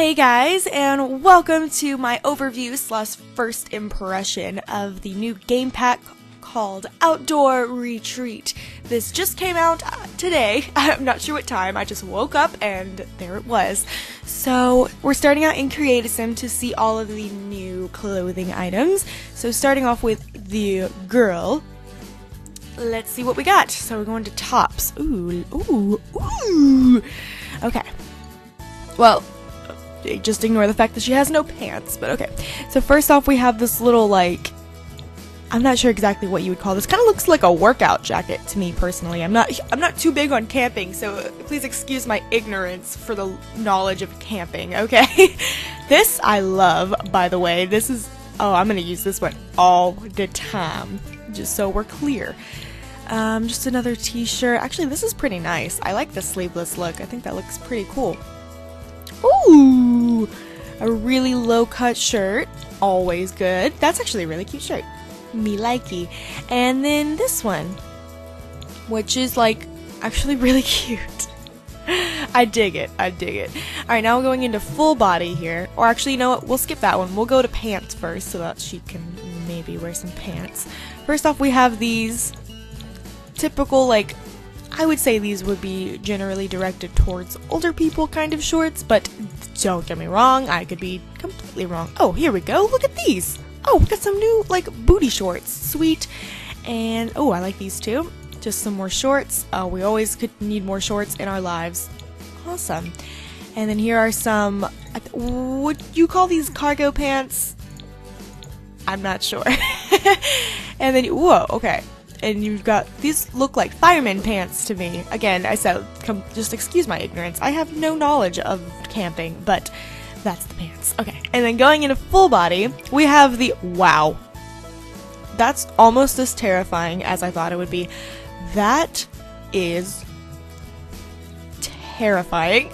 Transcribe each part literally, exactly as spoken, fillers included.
Hey guys, and welcome to my overview slash first impression of the new game pack called Outdoor Retreat. This just came out uh, today. I'm not sure what time. I just woke up and there it was. So we're starting out in Create A Sim to see all of the new clothing items. So starting off with the girl. Let's see what we got. So we're going to tops. Ooh, ooh, ooh. Okay. Well, just ignore the fact that she has no pants, but okay. So first off, we have this little, like, I'm not sure exactly what you would call this. Kind of looks like a workout jacket to me personally. I'm not I'm not too big on camping, so please excuse my ignorance for the knowledge of camping, okay? This I love, by the way. This is, oh, I'm going to use this one all the time, just so we're clear. Um, just another t-shirt. Actually, this is pretty nice. I like the sleeveless look. I think that looks pretty cool. Ooh, a really low-cut shirt, always good. That's actually a really cute shirt. Me likey. And then this one, which is like actually really cute. I dig it. I dig it. All right, now we're going into full body here. Or actually, you know what? We'll skip that one. We'll go to pants first so that she can maybe wear some pants. First off, we have these typical, like, I would say these would be generally directed towards older people kind of shorts, but don't get me wrong, I could be completely wrong. Oh, here we go, look at these! Oh, we got some new, like, booty shorts. Sweet. And, oh, I like these too. Just some more shorts. Uh, we always could need more shorts in our lives. Awesome. And then here are some, would you call these cargo pants? I'm not sure. And then, whoa, okay. And you've got, these look like fireman pants to me. Again, I said, come, just excuse my ignorance. I have no knowledge of camping, but that's the pants. Okay, and then going into full body, we have the, wow. That's almost as terrifying as I thought it would be. That is terrifying.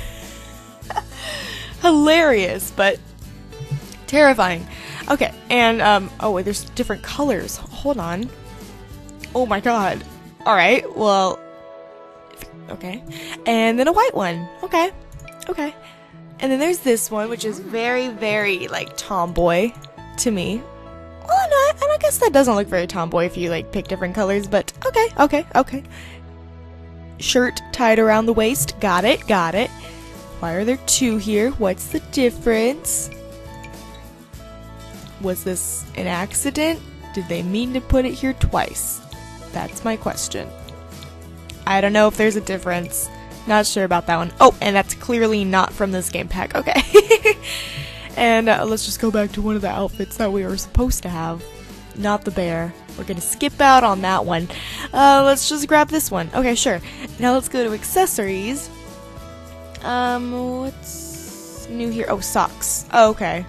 Hilarious, but terrifying. Okay, and, um, oh wait, there's different colors. Hold on. Oh my god. Alright, well, okay. And then a white one. Okay. Okay. And then there's this one, which is very, very, like, tomboy to me. Well, no, and I guess that doesn't look very tomboy if you, like, pick different colors, but okay, okay, okay. Shirt tied around the waist. Got it, got it. Why are there two here? What's the difference? Was this an accident? Did they mean to put it here twice? That's my question. I don't know if there's a difference. Not sure about that one. Oh, and that's clearly not from this game pack. Okay. And uh, let's just go back to one of the outfits that we were supposed to have. Not the bear. We're gonna skip out on that one. Uh, let's just grab this one. Okay, sure. Now let's go to accessories. Um, what's new here? Oh, socks. Oh, okay.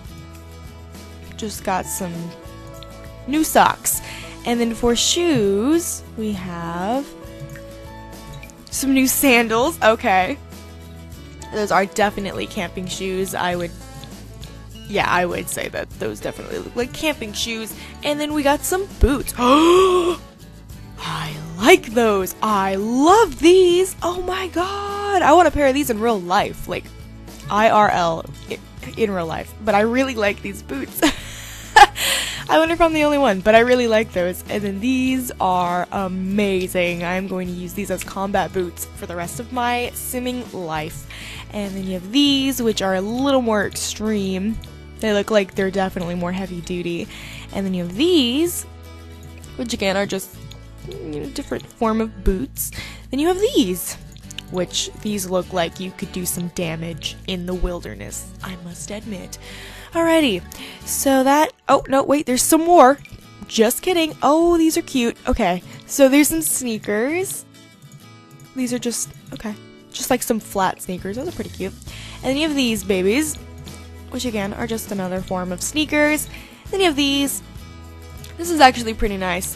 Just got some new socks. And then for shoes, we have some new sandals. Okay. Those are definitely camping shoes. I would, yeah, I would say that those definitely look like camping shoes. And then we got some boots. Oh, I like those. I love these. Oh my god. I want a pair of these in real life. Like, I R L, in real life. But I really like these boots. I wonder if I'm the only one, but I really like those. And then these are amazing. I'm going to use these as combat boots for the rest of my simming life. And then you have these, which are a little more extreme. They look like they're definitely more heavy duty. And then you have these, which again are just, you know, different form of boots. Then you have these, which these look like you could do some damage in the wilderness, I must admit. Alrighty, so that, oh, no, wait, there's some more. Just kidding. Oh, these are cute. Okay, so there's some sneakers. These are just, okay, just like some flat sneakers. Those are pretty cute. And then you have these babies, which again are just another form of sneakers. Then you have these. This is actually pretty nice.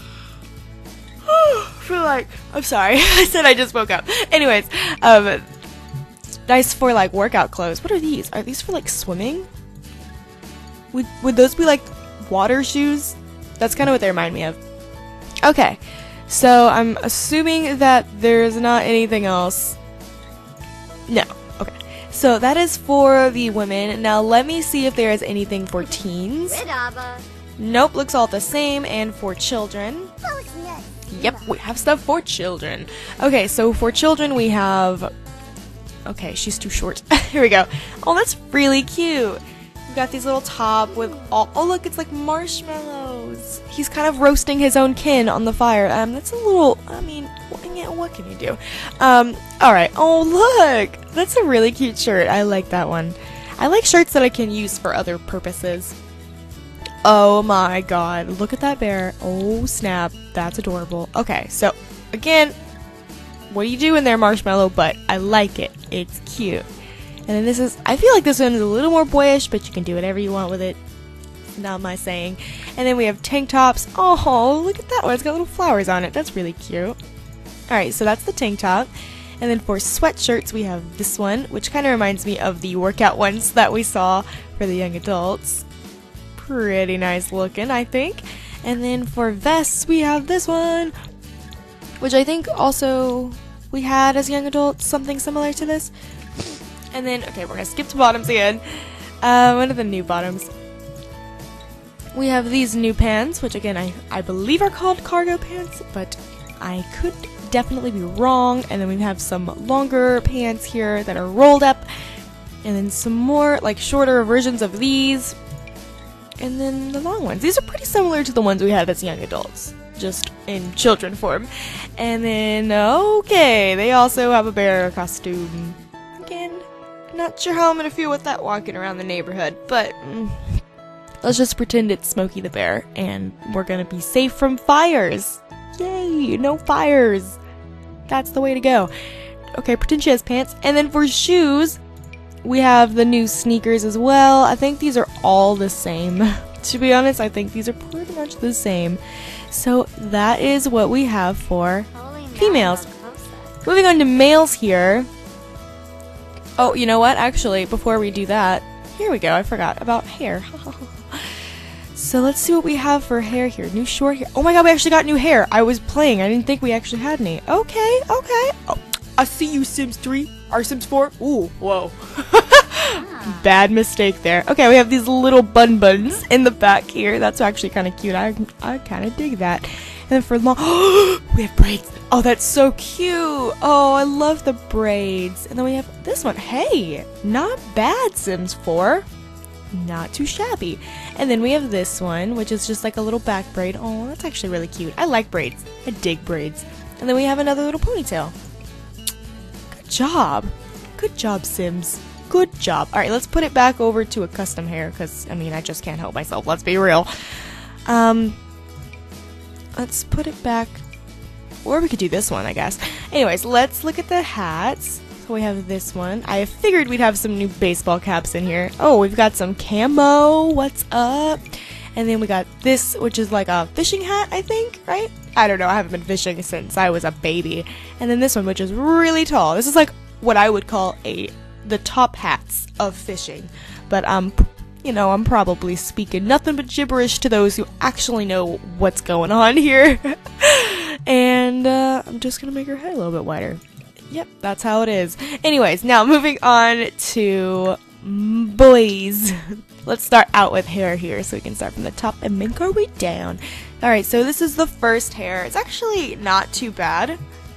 For like, I'm sorry, I said I just woke up. Anyways, um, nice for like workout clothes. What are these? Are these for like swimming? Would, would those be like water shoes? That's kind of what they remind me of. Okay, so I'm assuming that there's not anything else. No, okay. So that is for the women. Now let me see if there is anything for teens. Nope, looks all the same. And for children. Yep, we have stuff for children. Okay, so for children we have... Okay, she's too short. Here we go. Oh, that's really cute. We've got these little top with all... Oh, look, it's like marshmallows. He's kind of roasting his own kin on the fire. Um, that's a little... I mean, yeah, what can you do? Um, alright. Oh, look! That's a really cute shirt. I like that one. I like shirts that I can use for other purposes. Oh my god. Look at that bear. Oh, snap. That's adorable. Okay, so, again, what are you doing there, Marshmallow? But I like it. It's cute. And then this is, I feel like this one is a little more boyish, but you can do whatever you want with it. Not my saying. And then we have tank tops. Oh, look at that one. It's got little flowers on it. That's really cute. Alright, so that's the tank top. And then for sweatshirts, we have this one, which kind of reminds me of the workout ones that we saw for the young adults. Pretty nice looking, I think. And then for vests, we have this one, which I think also we had as young adults, something similar to this. And then, okay, we're going to skip to bottoms again. Uh, one of the new bottoms. We have these new pants, which again, I, I believe are called cargo pants, but I could definitely be wrong. And then we have some longer pants here that are rolled up. And then some more, like, shorter versions of these. And then the long ones. These are pretty similar to the ones we had as young adults, just in children form. And then, okay, they also have a bear costume. Again, not sure how I'm gonna feel with that walking around the neighborhood, but mm, let's just pretend it's Smokey the Bear, and we're gonna be safe from fires. Yay, no fires. That's the way to go. Okay, pretend she has pants. And then for shoes, we have the new sneakers as well. I think these are all the same. To be honest, I think these are pretty much the same. So that is what we have for females. Moving on to males here. Oh, you know what? Actually, before we do that, here we go. I forgot about hair. So let's see what we have for hair here. New short hair. Oh my god, we actually got new hair. I was playing. I didn't think we actually had any. Okay, okay. Oh, I see you, Sims three. Or Sims four. Ooh, whoa. Bad mistake there. Okay, we have these little bun buns in the back here. That's actually kind of cute. I, I kind of dig that. And then for long, we have braids. Oh, that's so cute. Oh, I love the braids. And then we have this one. Hey, not bad, Sims four. Not too shabby. And then we have this one, which is just like a little back braid. Oh, that's actually really cute. I like braids. I dig braids. And then we have another little ponytail. Good job. Good job, Sims. Good job. Alright, let's put it back over to a custom hair, because, I mean, I just can't help myself. Let's be real. Um, let's put it back, or we could do this one, I guess. Anyways, let's look at the hats. So we have this one. I figured we'd have some new baseball caps in here. Oh, we've got some camo. What's up? And then we got this, which is like a fishing hat, I think, right? I don't know. I haven't been fishing since I was a baby. And then this one, which is really tall. This is like what I would call a the top hats of fishing. But, um, you know, I'm probably speaking nothing but gibberish to those who actually know what's going on here. And, uh, I'm just gonna make her head a little bit wider. Yep, that's how it is. Anyways, now moving on to boys. Let's start out with hair here, so we can start from the top and make our way down. Alright, so this is the first hair. It's actually not too bad.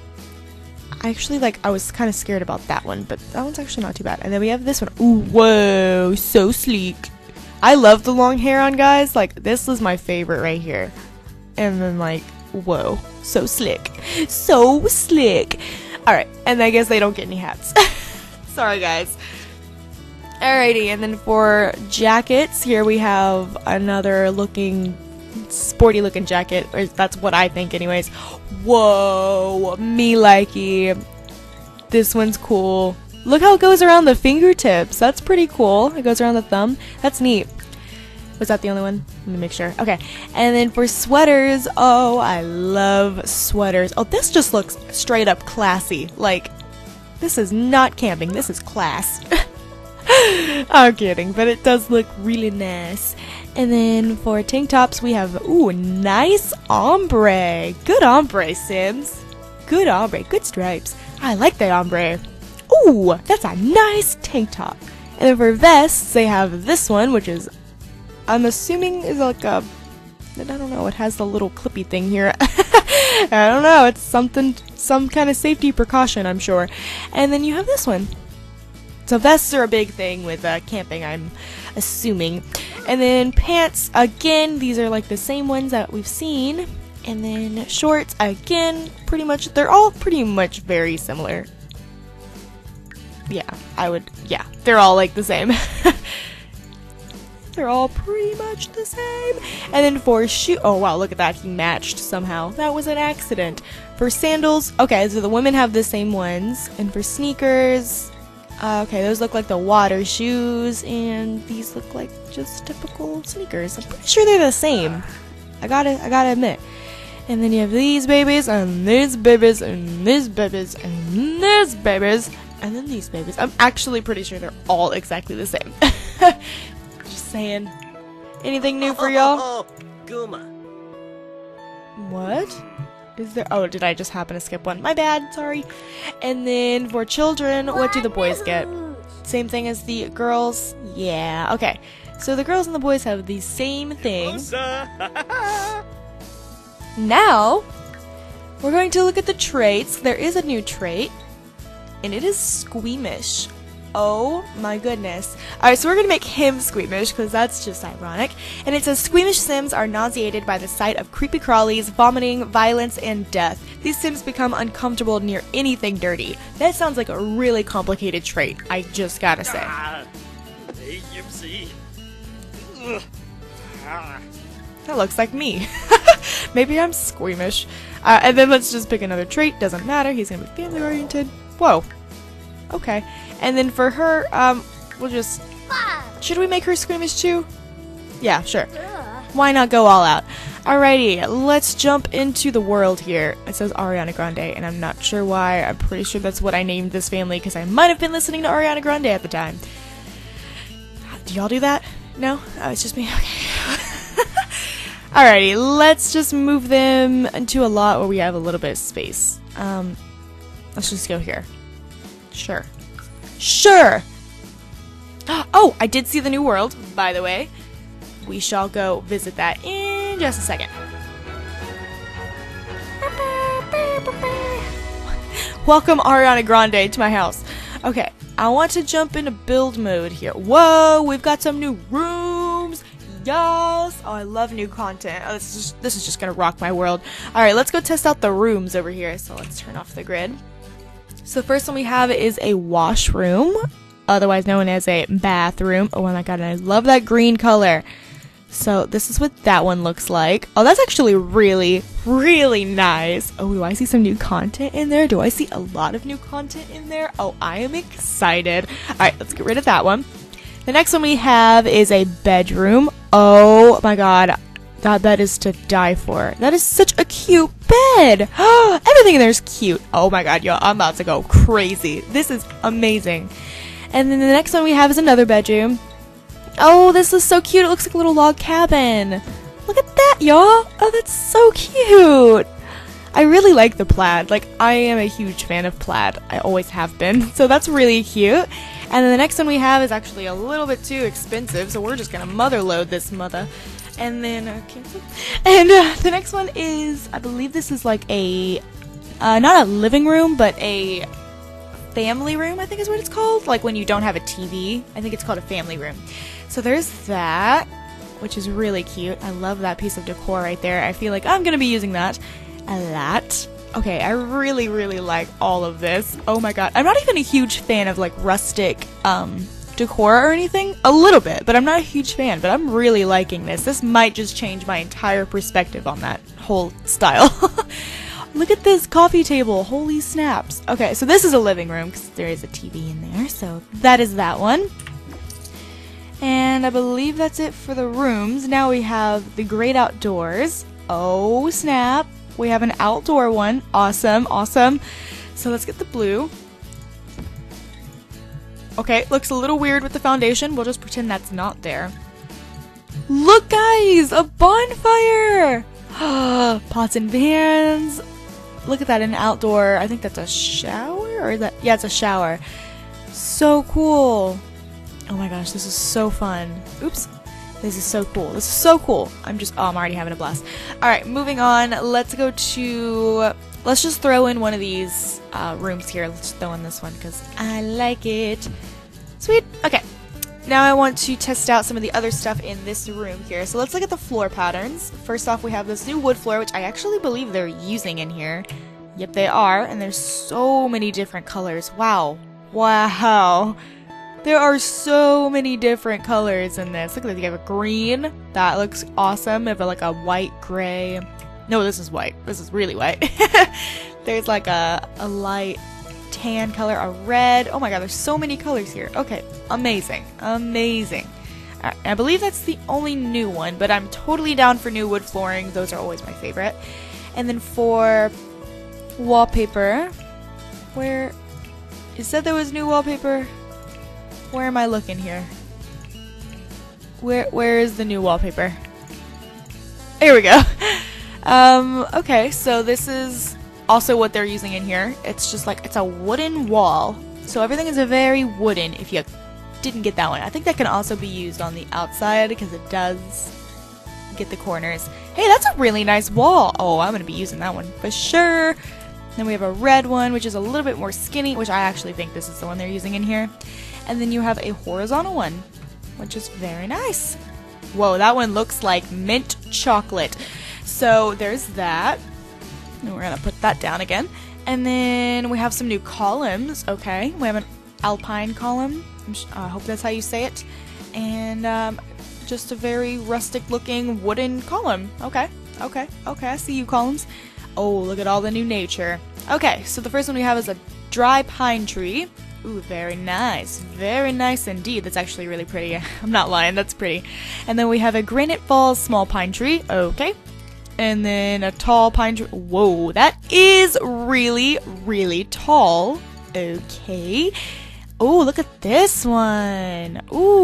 I actually, like, I was kind of scared about that one, but that one's actually not too bad. And then we have this one. Ooh, whoa, so sleek. I love the long hair on guys. Like, this is my favorite right here. And then, like, whoa, so slick. So slick. Alright, and I guess they don't get any hats. Sorry, guys. Alrighty, and then for jackets, here we have another looking, sporty looking jacket, or that's what I think anyways. Whoa, me likey. This one's cool. Look how it goes around the fingertips. That's pretty cool. It goes around the thumb. That's neat. Was that the only one? Let me make sure. Okay. And then for sweaters, oh, I love sweaters. Oh, this just looks straight up classy. Like, this is not camping. This is class. I'm kidding, but it does look really nice. And then for tank tops, we have, ooh, nice ombre. Good ombre, Sims. Good ombre. Good stripes. I like that ombre. Ooh, Ooh, that's a nice tank top. And then for vests, they have this one, which is, I'm assuming is like a, I don't know, it has the little clippy thing here. I don't know, it's something, some kind of safety precaution, I'm sure. And then you have this one. So vests are a big thing with uh, camping, I'm assuming. And then pants, again, these are like the same ones that we've seen. And then shorts, again, pretty much, they're all pretty much very similar. Yeah, I would, yeah, they're all like the same. They're all pretty much the same. And then for shoe, oh wow, look at that, he matched somehow. That was an accident. For sandals, okay, so the women have the same ones. And for sneakers, uh, okay, those look like the water shoes, and these look like just typical sneakers. I'm pretty sure they're the same. I gotta, I gotta admit. And then you have these babies, and these babies, and these babies, and these babies, and then these babies. I'm actually pretty sure they're all exactly the same. Just saying. Anything new for y'all? Oh, Guma. What? Is there? Oh, did I just happen to skip one? My bad, sorry. And then for children, what do the boys get? Same thing as the girls? Yeah, okay. So the girls and the boys have the same thing. Now, we're going to look at the traits. There is a new trait, and it is squeamish. Oh my goodness. Alright, so we're going to make him squeamish, because that's just ironic. And it says, squeamish Sims are nauseated by the sight of creepy crawlies, vomiting, violence, and death. These Sims become uncomfortable near anything dirty. That sounds like a really complicated trait, I just gotta say. That looks like me. Maybe I'm squeamish. Uh, and then let's just pick another trait. Doesn't matter. He's gonna be family oriented. Whoa. Okay. And then for her, um, we'll just... Should we make her squeamish too? Yeah, sure. Why not go all out? Alrighty, let's jump into the world here. It says Ariana Grande, and I'm not sure why. I'm pretty sure that's what I named this family, because I might have been listening to Ariana Grande at the time. Do y'all do that? No? Oh, it's just me? Okay. Alrighty, let's just move them into a lot where we have a little bit of space. Um, let's just go here. Sure. Sure! Oh, I did see the new world, by the way. We shall go visit that in just a second. Welcome, Ariana Grande, to my house. Okay, I want to jump into build mode here. Whoa, we've got some new rooms. Yes! Oh, I love new content. Oh, this is just, this is just gonna rock my world. Alright, let's go test out the rooms over here. So let's turn off the grid. So the first one we have is a washroom, otherwise known as a bathroom. Oh my god, and I love that green color. So this is what that one looks like. Oh, that's actually really, really nice. Oh, do I see some new content in there? Do I see a lot of new content in there? Oh, I am excited. Alright, let's get rid of that one. The next one we have is a bedroom. Oh my god, that bed is to die for. That is such a cute bed. Everything in there is cute. Oh my god, yo, I'm about to go crazy. This is amazing. And then the next one we have is another bedroom. Oh, this is so cute. It looks like a little log cabin. Look at that, y'all. Oh, that's so cute. I really like the plaid. Like, I am a huge fan of plaid. I always have been. So that's really cute. And then the next one we have is actually a little bit too expensive, so we're just gonna mother load this mother. And then, uh, cancel. And uh, the next one is, I believe this is like a, uh, not a living room, but a family room, I think is what it's called. Like when you don't have a T V. I think it's called a family room. So there's that, which is really cute. I love that piece of decor right there. I feel like I'm gonna be using that a lot. Okay, I really, really like all of this. Oh my god. I'm not even a huge fan of like rustic um, decor or anything. A little bit, but I'm not a huge fan. But I'm really liking this. This might just change my entire perspective on that whole style. Look at this coffee table. Holy snaps. Okay, so this is a living room because there is a T V in there. So that is that one. And I believe that's it for the rooms. Now we have the great outdoors. Oh snap. We have an outdoor one. Awesome, awesome. So let's get the blue. Okay, looks a little weird with the foundation. We'll just pretend that's not there. Look, guys! A bonfire! Pots and pans. Look at that, an outdoor. I think that's a shower? Or is that? Yeah, it's a shower. So cool. Oh my gosh, this is so fun. Oops. This is so cool. This is so cool. I'm just, oh, I'm already having a blast. Alright, moving on. Let's go to, let's just throw in one of these uh, rooms here. Let's throw in this one because I like it. Sweet. Okay. Now I want to test out some of the other stuff in this room here. So let's look at the floor patterns. First off, we have this new wood floor, which I actually believe they're using in here. Yep, they are. And there's so many different colors. Wow. Wow. There are so many different colors in this. Look at this. You have a green. That looks awesome. You have like a white, gray. No, this is white. This is really white. There's like a, a light tan color, a red. Oh my god, there's so many colors here. Okay, amazing. Amazing. Right, I believe that's the only new one, but I'm totally down for new wood flooring. Those are always my favorite. And then for wallpaper, where it said there was new wallpaper. Where am I looking here? Where where is the new wallpaper? Here we go. um, okay, so this is also what they're using in here. It's just like, it's a wooden wall. So everything is a very wooden, if you didn't get that one. I think that can also be used on the outside because it does get the corners. Hey, that's a really nice wall. Oh, I'm going to be using that one for sure. Then we have a red one, which is a little bit more skinny, which I actually think this is the one they're using in here. And then you have a horizontal one, which is very nice. Whoa, that one looks like mint chocolate. So there's that. And we're going to put that down again. And then we have some new columns. Okay, we have an alpine column. I uh, hope that's how you say it. And um, just a very rustic looking wooden column. Okay, okay, okay, I see you columns. Oh, look at all the new nature. Okay, so the first one we have is a dry pine tree. Ooh, very nice. Very nice indeed. That's actually really pretty. I'm not lying, that's pretty. And then we have a Granite Falls small pine tree. Okay. And then a tall pine tree. Whoa, that is really, really tall. Okay. Oh, look at this one.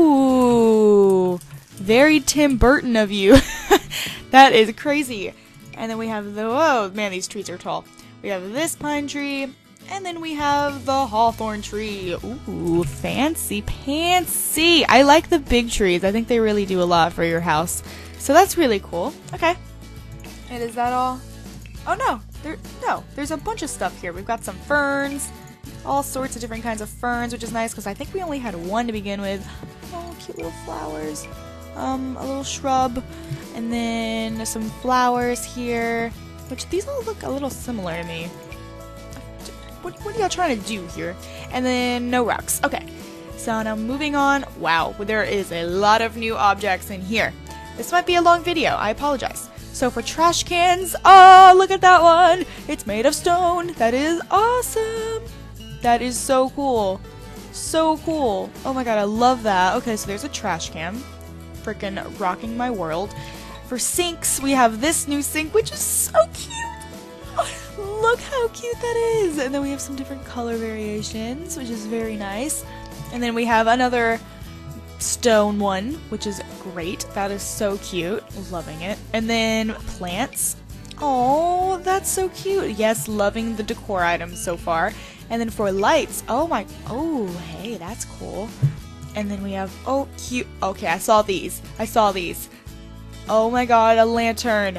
Ooh. Very Tim Burton of you. That is crazy. And then we have the, whoa, man, these trees are tall. We have this pine tree, and then we have the hawthorn tree. Ooh, fancy pantsy. I like the big trees. I think they really do a lot for your house. So that's really cool. Okay. And is that all? Oh, no. There, no, there's a bunch of stuff here. We've got some ferns, all sorts of different kinds of ferns, which is nice because I think we only had one to begin with. Oh, cute little flowers. Um, a little shrub, and then some flowers here, which these all look a little similar to me. What, what are y'all trying to do here? And then no rocks. Okay, so now moving on. Wow, there is a lot of new objects in here. This might be a long video, I apologize. So for trash cans, oh, look at that one. It's made of stone. That is awesome. That is so cool. So cool. Oh my god, I love that. Okay, so there's a trash can. Freaking rocking my world. For sinks, we have this new sink, which is so cute. Oh, look how cute that is. And then we have some different color variations, which is very nice. And then we have another stone one, which is great. That is so cute. Loving it. And then plants. Oh, that's so cute. Yes, loving the decor items so far. And then for lights, oh my, oh, hey, that's cool. And then we have, oh, cute. Okay, I saw these. I saw these. Oh my god, a lantern.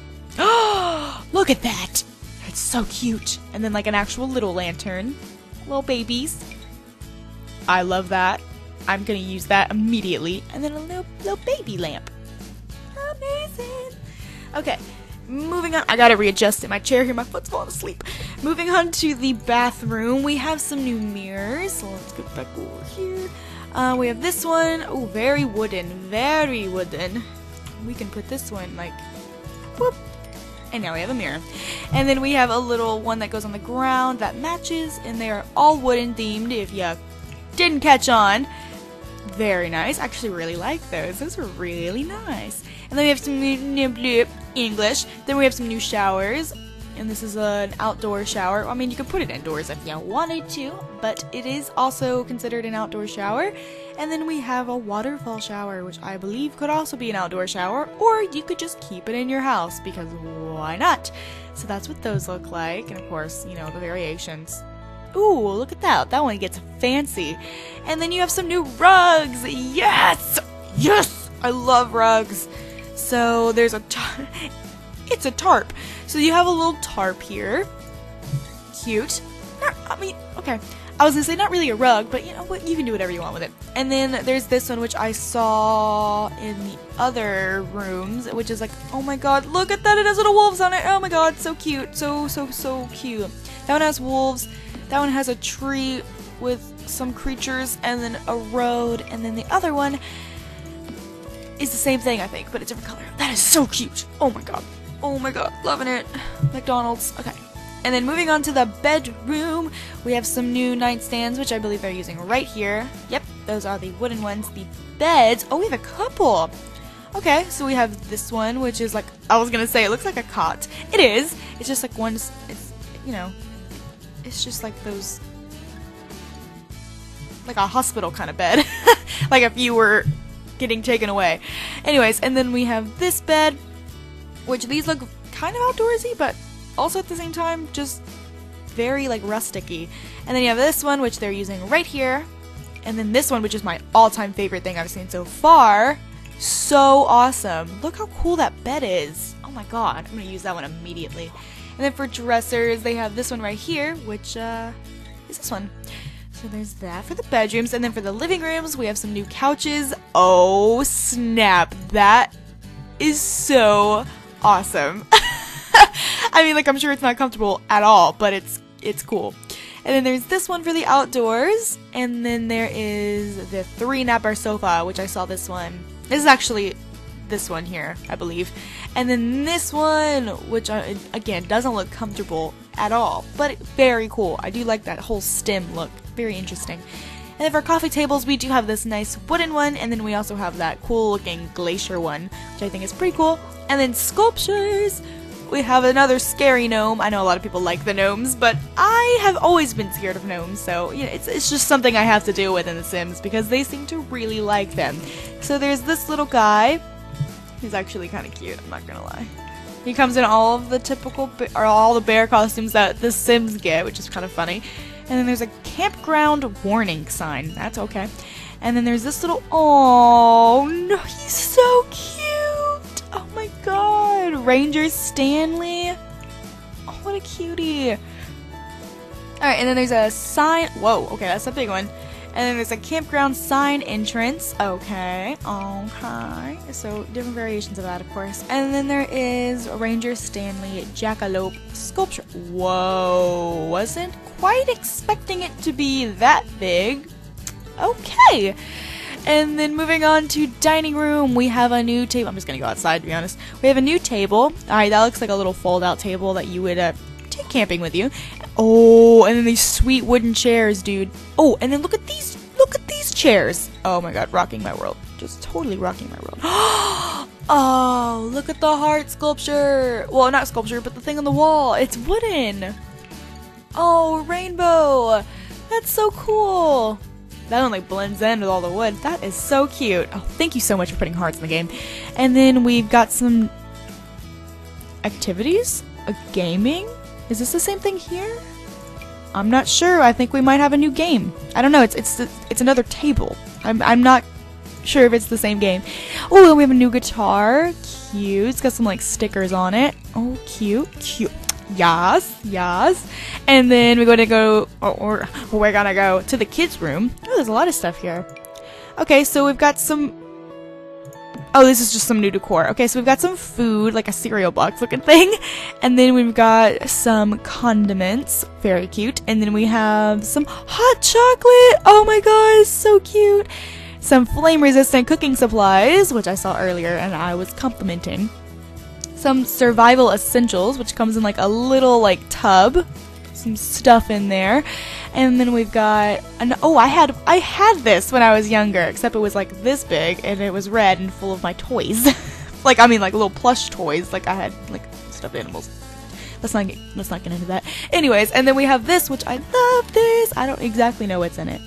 Oh, look at that. It's so cute. And then like an actual little lantern. Little babies. I love that. I'm gonna use that immediately. And then a little, little baby lamp. Amazing. Okay, moving on. I gotta readjust in my chair here. My foot's falling asleep. Moving on to the bathroom. We have some new mirrors. So let's get back over here. Uh, we have this one. Oh, very wooden. Very wooden. We can put this one like, whoop. And now we have a mirror. And then we have a little one that goes on the ground that matches. And they are all wooden themed if you didn't catch on. Very nice. I actually really like those. Those are really nice. And then we have some new English. Then we have some new showers. And this is an outdoor shower. I mean, you could put it indoors if you wanted to, but it is also considered an outdoor shower. And then we have a waterfall shower, which I believe could also be an outdoor shower, or you could just keep it in your house, because why not? So that's what those look like, and of course, you know, the variations. Ooh, look at that. That one gets fancy. And then you have some new rugs. Yes! Yes! I love rugs. So there's a tar- it's a tarp. So you have a little tarp here. Cute. Not, I mean, okay. I was gonna say not really a rug, but you know what? You can do whatever you want with it. And then there's this one, which I saw in the other rooms, which is like, oh my god, look at that! It has little wolves on it. Oh my god, so cute, so so so cute. That one has wolves. That one has a tree with some creatures, and then a road, and then the other one is the same thing, I think, but a different color. That is so cute. Oh my god. Oh my god, loving it. McDonald's. Okay. And then moving on to the bedroom, we have some new nightstands, which I believe they're using right here. Yep, those are the wooden ones. The beds, oh, we have a couple. Okay, so we have this one, which is like, I was gonna say, it looks like a cot. It is. It's just like one, it's, you know, it's just like those, like a hospital kind of bed. Like if you were getting taken away. Anyways, and then we have this bed, which these look kind of outdoorsy, but also at the same time, just very like rusticy. And then you have this one, which they're using right here. And then this one, which is my all-time favorite thing I've seen so far. So awesome. Look how cool that bed is. Oh my god, I'm gonna use that one immediately. And then for dressers, they have this one right here, which uh, is this one. So there's that for the bedrooms. And then for the living rooms, we have some new couches. Oh snap, that is so awesome. I mean, like, I'm sure it's not comfortable at all, but it's it's cool. And then there's this one for the outdoors, and then there is the three napper sofa, which I saw this one. This is actually this one here, I believe. And then this one, which I, again doesn't look comfortable at all, but very cool. I do like that whole stem look, very interesting. And then for coffee tables, we do have this nice wooden one, and then we also have that cool looking glacier one, which I think is pretty cool. And then sculptures. We have another scary gnome. I know a lot of people like the gnomes, but I have always been scared of gnomes, so you know, it's, it's just something I have to deal with in The Sims because they seem to really like them. So there's this little guy. He's actually kind of cute, I'm not gonna lie. He comes in all of the typical, or all the bear costumes that The Sims get, which is kind of funny. And then there's a campground warning sign. That's okay. And then there's this little, oh no, he's so cute. Oh my god, Ranger Stanley. Oh, what a cutie. Alright, and then there's a sign. Whoa, okay, that's a big one. And then there's a campground sign entrance. Okay, okay. So different variations of that, of course. And then there is Ranger Stanley Jackalope sculpture. Whoa, wasn't quite expecting it to be that big. Okay. And then moving on to dining room, we have a new table. I'm just gonna go outside, to be honest. We have a new table. Alright, that looks like a little fold-out table that you would uh, take camping with you. Oh, and then these sweet wooden chairs, dude. Oh, and then look at these, look at these chairs. Oh my god, rocking my world. Just totally rocking my world. Oh, look at the heart sculpture. Well, not sculpture, but the thing on the wall. It's wooden. Oh, rainbow. That's so cool. That one like blends in with all the wood. That is so cute. Oh, thank you so much for putting hearts in the game. And then we've got some activities, a gaming. Is this the same thing here? I'm not sure. I think we might have a new game. I don't know. It's it's it's another table. I'm I'm not sure if it's the same game. Oh, and we have a new guitar. Cute. It's got some like stickers on it. Oh, cute, cute. Yes, yes. And then we're going to go, or, or we're gonna go to the kids' room. Oh, there's a lot of stuff here. Okay, so we've got some. Oh, this is just some new decor. Okay, so we've got some food, like a cereal box looking thing. And then we've got some condiments. Very cute. And then we have some hot chocolate. Oh my gosh, so cute. Some flame-resistant cooking supplies, which I saw earlier and I was complimenting. Some survival essentials, which comes in like a little like tub. Some stuff in there. And then we've got an oh I had I had this when I was younger, except it was like this big and it was red and full of my toys. Like I mean like little plush toys. Like I had like stuffed animals. Let's not get let's not get into that. Anyways, and then we have this, which I love this. I don't exactly know what's in it.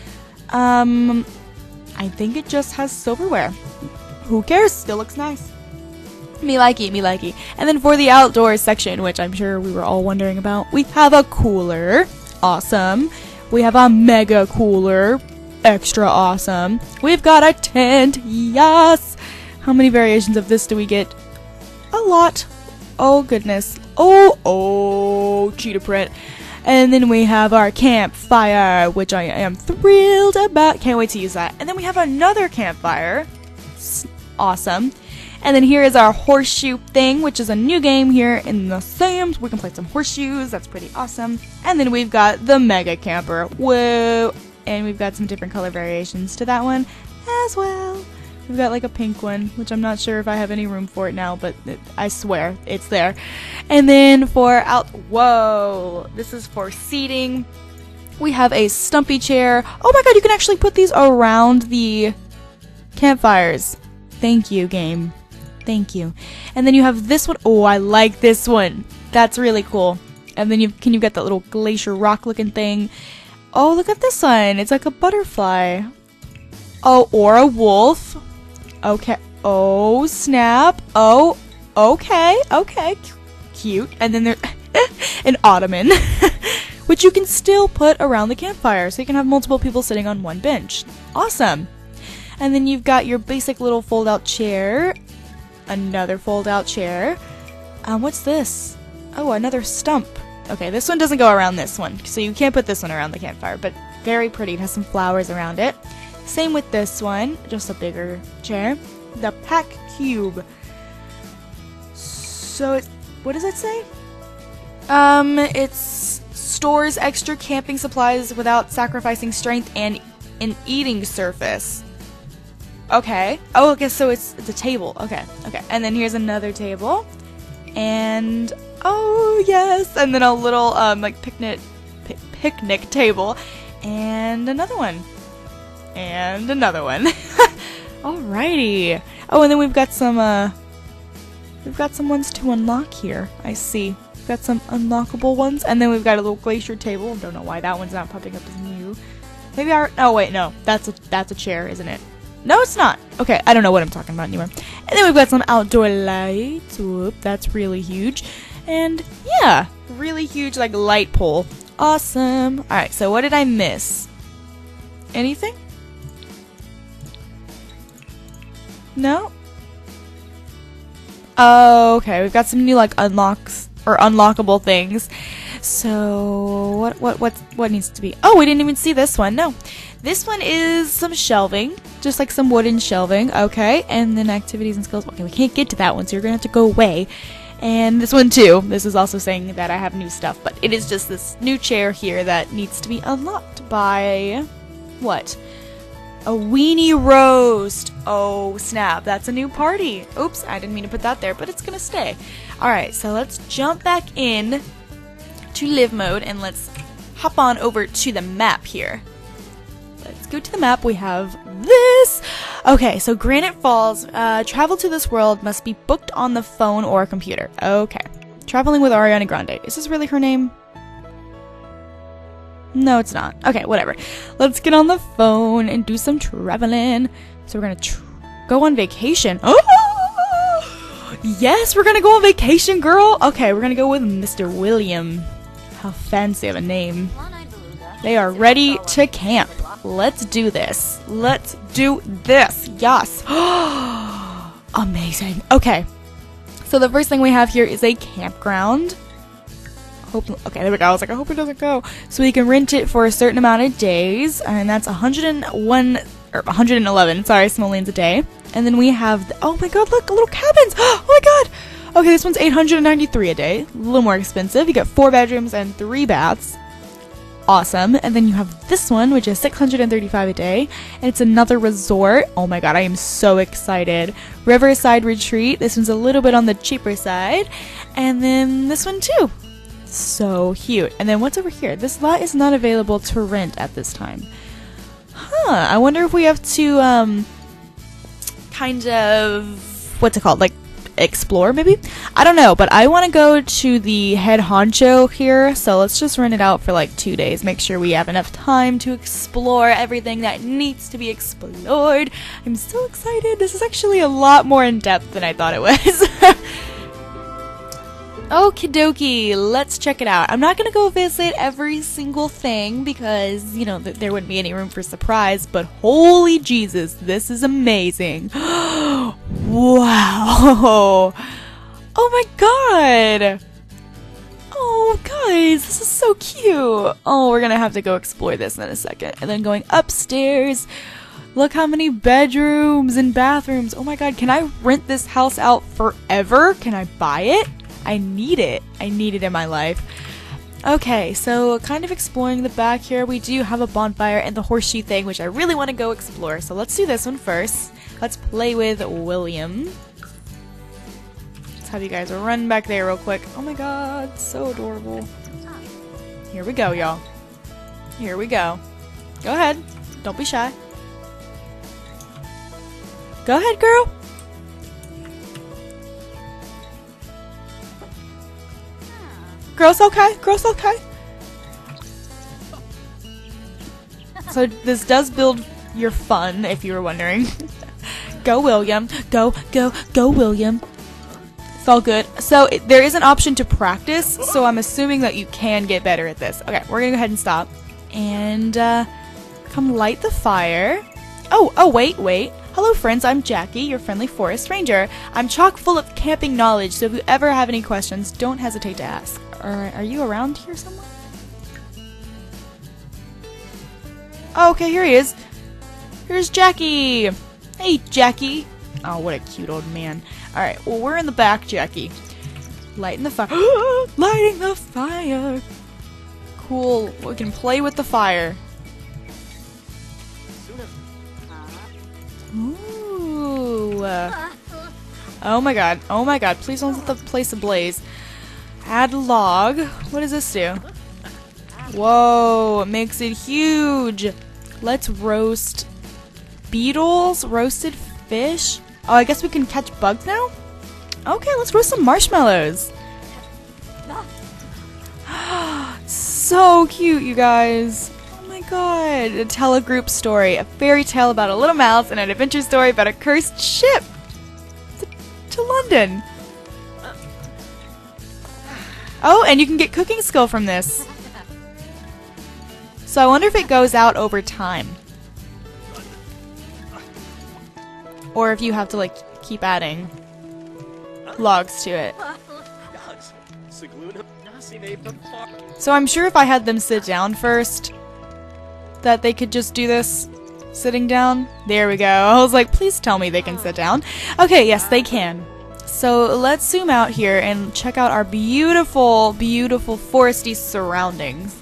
Um I think it just has silverware. Who cares? Still looks nice. Me likey, me likey. And then for the outdoors section, which I'm sure we were all wondering about, we have a cooler. Awesome. We have a mega cooler. Extra awesome. We've got a tent. Yes. How many variations of this do we get? A lot. Oh goodness. Oh, oh, cheetah print. And then we have our campfire, which I am thrilled about. Can't wait to use that. And then we have another campfire. Awesome. And then here is our horseshoe thing, which is a new game here in The Sims. We can play some horseshoes. That's pretty awesome. And then we've got the mega camper. Whoa. And we've got some different color variations to that one as well. We've got like a pink one, which I'm not sure if I have any room for it now, but it, I swear it's there. And then for out, whoa, this is for seating. We have a stumpy chair. Oh my god, you can actually put these around the campfires. Thank you, game. Thank you. And then you have this one. Oh, I like this one. That's really cool. And then you can you get that little glacier rock looking thing. Oh, look at this one. It's like a butterfly. Oh, or a wolf. Okay. Oh, snap. Oh, okay. Okay. C cute. And then there's an ottoman, which you can still put around the campfire. So you can have multiple people sitting on one bench. Awesome. And then you've got your basic little fold-out chair. Another fold-out chair. Um, what's this? Oh, another stump. Okay, this one doesn't go around this one, so you can't put this one around the campfire, but very pretty. It has some flowers around it. Same with this one, just a bigger chair. The Pack Cube. So, it, what does it say? Um, it's stores extra camping supplies without sacrificing strength and an eating surface. Okay. Oh, okay, so it's, it's a table. Okay, okay. And then here's another table. And... oh yes, and then a little um like picnic pi picnic table, and another one, and another one. Alrighty. Oh, and then we've got some uh we've got some ones to unlock here. I see. We've got some unlockable ones, and then we've got a little glacier table. Don't know why that one's not popping up as new. Maybe our oh wait no, that's a that's a chair, isn't it? No, it's not. Okay, I don't know what I'm talking about anymore. And then we've got some outdoor lights. Whoop, that's really huge. And yeah, really huge like light pole. Awesome. Alright, so what did I miss? Anything? No? Oh, okay, we've got some new like unlocks or unlockable things. So what what what what needs to be? Oh, we didn't even see this one. No. This one is some shelving, just like some wooden shelving. Okay, and then activities and skills. Okay, we can't get to that one, so you're gonna have to go away. And this one too. This is also saying that I have new stuff, but it is just this new chair here that needs to be unlocked by what? A weenie roast. Oh snap, that's a new party. Oops, I didn't mean to put that there, but it's gonna stay. Alright, so let's jump back in to live mode and let's hop on over to the map here. Let's go to the map. We have this. Okay, so Granite Falls. Uh, travel to this world must be booked on the phone or computer. Okay. Traveling with Ariana Grande. Is this really her name? No, it's not. Okay, whatever. Let's get on the phone and do some traveling. So we're gonna tr go on vacation. Oh! Yes, we're gonna go on vacation, girl. Okay, we're gonna go with Mister William. How fancy of a name. They are ready to camp. Let's do this. Let's do this. Yes. Amazing. Okay. So the first thing we have here is a campground. Hope, okay, there we go. I was like, I hope it doesn't go. So we can rent it for a certain amount of days, and that's one hundred one or one hundred eleven. Sorry, simoleons a day. And then we have. The, oh my God! Look, little cabins. Oh my God. Okay, this one's eight hundred ninety-three a day. A little more expensive. You get four bedrooms and three baths. Awesome. And then you have this one, which is six hundred thirty-five a day, and it's another resort. Oh my God, I am so excited. Riverside Retreat. This one's a little bit on the cheaper side. And then this one too. So cute. And then what's over here? This lot is not available to rent at this time. Huh. I wonder if we have to um kind of what's it called? Like explore maybe? I don't know, but I want to go to the head honcho here, so let's just rent it out for like two days. Make sure we have enough time to explore everything that needs to be explored. I'm so excited. This is actually a lot more in depth than I thought it was. Okie dokie, let's check it out. I'm not gonna go visit every single thing because, you know, th there wouldn't be any room for surprise, but holy Jesus, this is amazing. Wow. Oh my god. Oh, guys, this is so cute. Oh, we're gonna have to go explore this in a second. And then going upstairs. Look how many bedrooms and bathrooms. Oh my god, can I rent this house out forever? Can I buy it? I need it. I need it in my life. Okay, so kind of exploring the back here. We do have a bonfire and the horseshoe thing, which I really want to go explore. So let's do this one first. Let's play with William. Let's have you guys run back there real quick. Oh my god, so adorable. Here we go, y'all. Here we go. Go ahead. Don't be shy. Go ahead, girl. Girl's okay. Girl's okay. So this does build your fun, if you were wondering. Go, William. Go, go, go, William. It's all good. So it, there is an option to practice, so I'm assuming that you can get better at this. Okay, we're gonna go ahead and stop. And uh, come light the fire. Oh, oh, wait, wait. Hello friends, I'm Jackie, your friendly forest ranger. I'm chock full of camping knowledge, so if you ever have any questions, don't hesitate to ask. Are, are you around here somewhere? Oh, okay, here he is. Here's Jackie. Hey, Jackie. Oh, what a cute old man. Alright, well, we're in the back, Jackie. Lighting the fire. Lighting the fire. Cool, we can play with the fire. Ooh. Oh my god. Oh my god. Please don't set the place ablaze. Add log. What does this do? Whoa. It makes it huge. Let's roast beetles. Roasted fish. Oh, I guess we can catch bugs now? Okay, let's roast some marshmallows. So cute, you guys. God, tell a group story, a fairy tale about a little mouse and an adventure story about a cursed ship to, to London. Oh, and you can get cooking skill from this. So I wonder if it goes out over time. Or if you have to, like, keep adding logs to it. So I'm sure if I had them sit down first, that they could just do this sitting down. There we go. I was like, please tell me they can sit down. Okay, yes, they can. So let's zoom out here and check out our beautiful, beautiful foresty surroundings.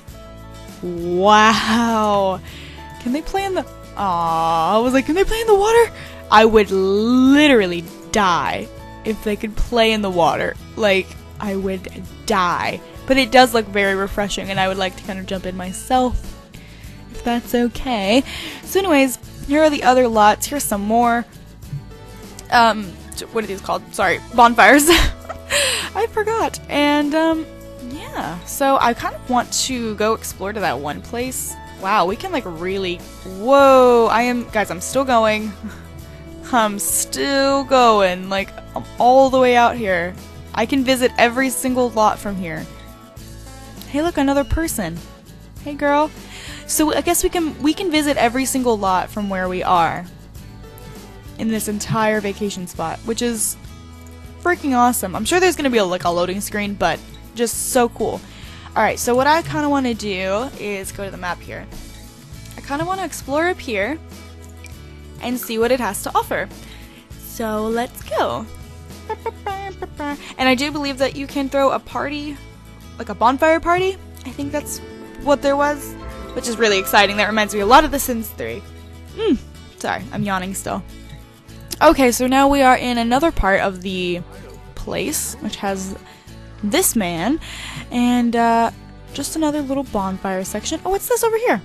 Wow. Can they play in the... Aww, I was like, can they play in the water? I would literally die if they could play in the water. Like, I would die. But it does look very refreshing, and I would like to kind of jump in myself, if that's okay. So anyways, here are the other lots. Here's some more. Um, what are these called? Sorry, bonfires. I forgot. And, um, yeah. So I kind of want to go explore to that one place. Wow, we can, like, really... Whoa, I am... Guys, I'm still going. I'm still going. Like, I'm all the way out here. I can visit every single lot from here. Hey, look, another person. Hey, girl. So I guess we can we can visit every single lot from where we are in this entire vacation spot, which is freaking awesome. I'm sure there's gonna be a, like a loading screen, but just so cool. All right, so what I kind of want to do is go to the map here. I kind of want to explore up here and see what it has to offer. So let's go. And I do believe that you can throw a party, like a bonfire party. I think that's what there was, which is really exciting. That reminds me a lot of The Sims three. Mm, sorry, I'm yawning still. Okay, so now we are in another part of the place, which has this man, and uh, just another little bonfire section. Oh, what's this over here?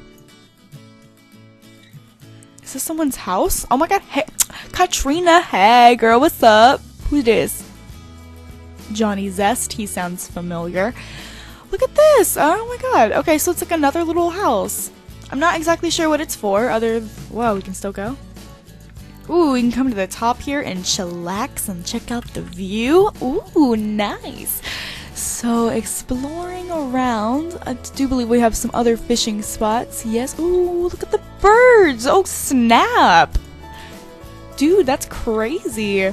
Is this someone's house? Oh my god, hey, Katrina, hey girl, what's up? Who this? Johnny Zest, he sounds familiar. Look at this! Oh my god. Okay, so it's like another little house. I'm not exactly sure what it's for, other... Whoa, we can still go? Ooh, we can come to the top here and chillax and check out the view. Ooh, nice. So exploring around, I do believe we have some other fishing spots. Yes. Ooh, look at the birds. Oh, snap. Dude, that's crazy.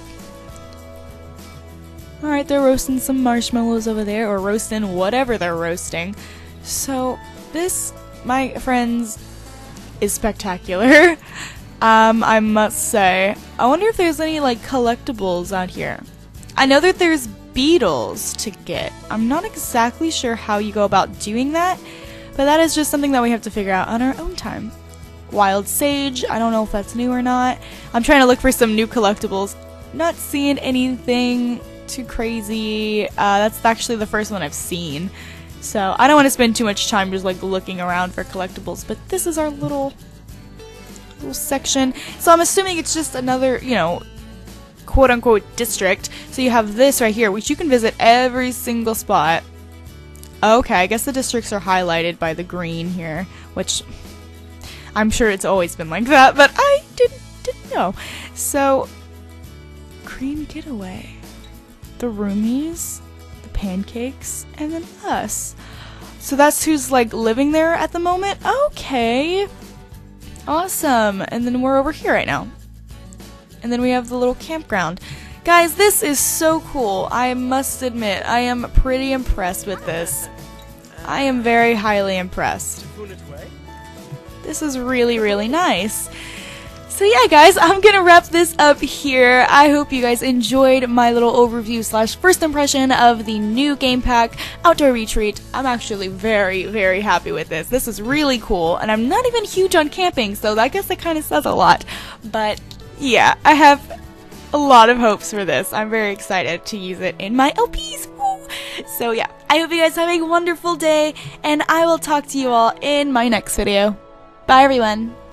Alright, they're roasting some marshmallows over there, or roasting whatever they're roasting. So, this, my friends, is spectacular. um, I must say. I wonder if there's any, like, collectibles out here. I know that there's beetles to get. I'm not exactly sure how you go about doing that, but that is just something that we have to figure out on our own time. Wild sage, I don't know if that's new or not. I'm trying to look for some new collectibles. Not seeing anything too crazy. Uh, that's actually the first one I've seen. So I don't want to spend too much time just like looking around for collectibles, but this is our little little section. So I'm assuming it's just another, you know, quote-unquote district. So you have this right here, which you can visit every single spot. Okay, I guess the districts are highlighted by the green here, which I'm sure it's always been like that, but I didn't, didn't know. So, Cream Getaway. The roomies, the pancakes, and then us. So that's who's like living there at the moment? Okay. Awesome. And then we're over here right now. And then we have the little campground. Guys, this is so cool. I must admit, I am pretty impressed with this. I am very highly impressed. This is really, really nice. So yeah, guys, I'm gonna wrap this up here. I hope you guys enjoyed my little overview slash first impression of the new game pack, Outdoor Retreat. I'm actually very, very happy with this. This is really cool, and I'm not even huge on camping, so I guess that kind of says a lot. But yeah, I have a lot of hopes for this. I'm very excited to use it in my L Ps. Woo! So yeah, I hope you guys have a wonderful day, and I will talk to you all in my next video. Bye, everyone.